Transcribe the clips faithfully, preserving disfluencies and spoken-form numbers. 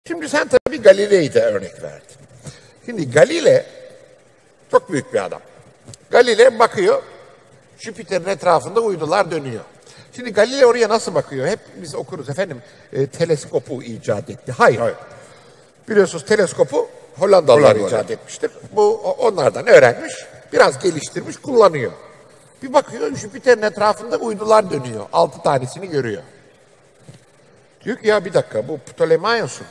Şimdi sen tabii Galilei'yi de örnek verdin. Şimdi Galile çok büyük bir adam. Galile bakıyor, Jüpiter'in etrafında uydular dönüyor. Şimdi Galile oraya nasıl bakıyor? Hep biz okuruz efendim, e, teleskopu icat etti. Hayır. Hayır. Biliyorsunuz teleskopu Hollandalılar Hollanda icat etmiştir. Bu onlardan öğrenmiş, biraz geliştirmiş, kullanıyor. Bir bakıyor Jüpiter'in etrafında uydular dönüyor. Altı tanesini görüyor. Diyor ki ya bir dakika, bu Ptolemaios'un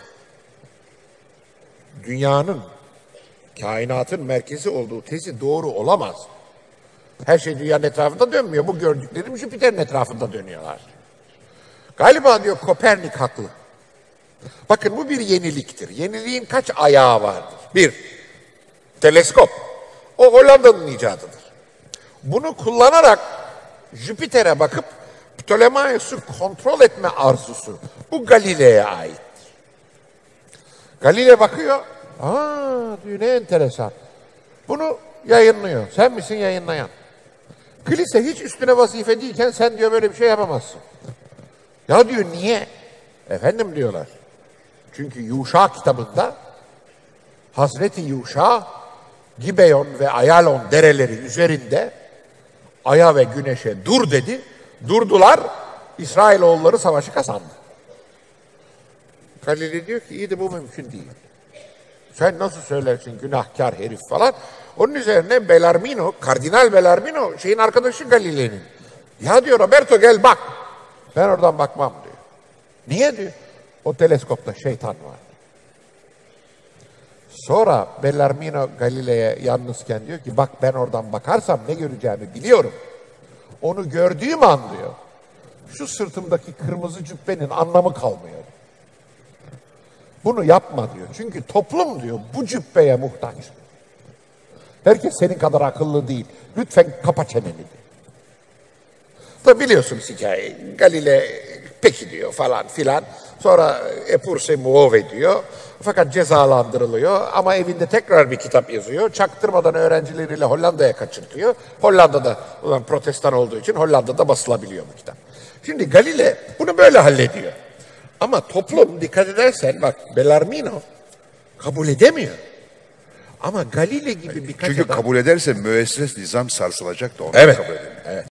dünyanın, kainatın merkezi olduğu tezi doğru olamaz. Her şey dünyanın etrafında dönmüyor. Bu gördüklerim Jüpiter'in etrafında dönüyorlar. Galiba diyor Kopernik haklı. Bakın bu bir yeniliktir. Yeniliğin kaç ayağı vardır? Bir, teleskop. O Hollanda'nın icadıdır. Bunu kullanarak Jüpiter'e bakıp Ptolemaios'u kontrol etme arzusu. Bu Galile'ye aittir. Galile bakıyor. Aa diyor, ne enteresan. Bunu yayınlıyor. Sen misin yayınlayan? Kilise hiç üstüne vazife değilken sen diyor böyle bir şey yapamazsın. Ya diyor niye? Efendim diyorlar. Çünkü Yuşa kitabında Hazreti Yuşa Gibeon ve Ayalon dereleri üzerinde Ay'a ve Güneş'e dur dedi. Durdular. İsrailoğulları savaşı kazandı. Galile diyor ki iyi de bu mümkün değil. Sen nasıl söylersin günahkar herif falan. Onun üzerine Bellarmino, Kardinal Bellarmino şeyin arkadaşı Galile'nin. Ya diyor Roberto gel bak. Ben oradan bakmam diyor. Niye diyor? O teleskopta şeytan var. Sonra Bellarmino Galile'ye yalnızken diyor ki bak ben oradan bakarsam ne göreceğimi biliyorum. Onu gördüğüm an diyor. Şu sırtımdaki kırmızı cübbenin anlamı kalmıyor. Bunu yapma diyor. Çünkü toplum diyor bu cübbeye muhtaç. Herkes senin kadar akıllı değil. Lütfen kapa çeneni diyor. Tabi biliyorsunuz hikayeyi. Galile peki diyor falan filan. Sonra epurse muove diyor. Fakat cezalandırılıyor. Ama evinde tekrar bir kitap yazıyor. Çaktırmadan öğrencileriyle Hollanda'ya kaçırtıyor. Hollanda'da ulan protestan olduğu için Hollanda'da basılabiliyor bu kitap. Şimdi Galile bunu böyle hallediyor. Ama toplum dikkat edersen bak Bellarmino kabul edemiyor. Ama Galile gibi birkaç Çünkü adam... kabul ederse müesses nizam sarsılacak da onu Evet. kabul edemiyor. Evet.